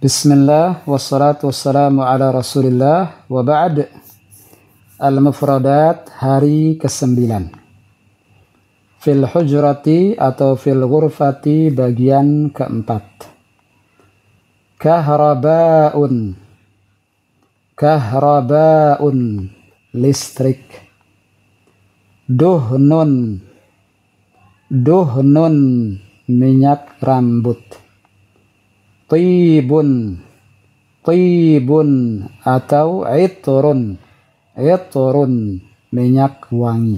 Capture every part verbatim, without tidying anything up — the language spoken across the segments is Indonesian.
Bismillah wassalatu wassalamu ala rasulillah wa ba'd. Al-mufradat hari kesembilan. Fil hujrati atau fil ghurfati bagian keempat. Kahraba'un, kahraba'un, listrik. Duhnun, duhnun, minyak rambut. Tibun, tibun atau itrun, itrun, minyak wangi.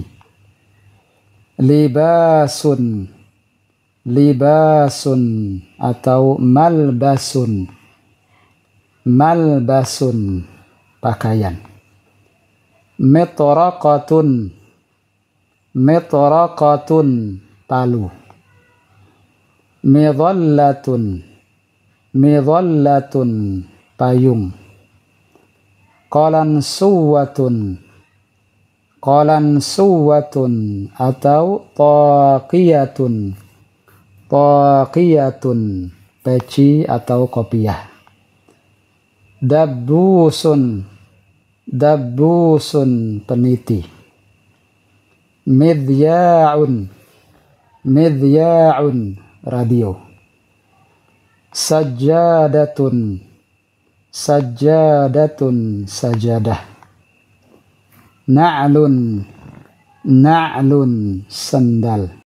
Libasun, libasun atau malbasun, malbasun, pakaian. Mitraqatun, mitraqatun, palu. Midhallatun, midhallatun, payung. Qalansuwatun, qalansuwatun atau taqiyatun, taqiyatun, peci atau kopiah. Dabbusun, dabbusun, peniti. Midhya'un, midhya'un, radio. Sajjadatun, sajjadatun, sajadah. Na'lun, na'lun, sandal.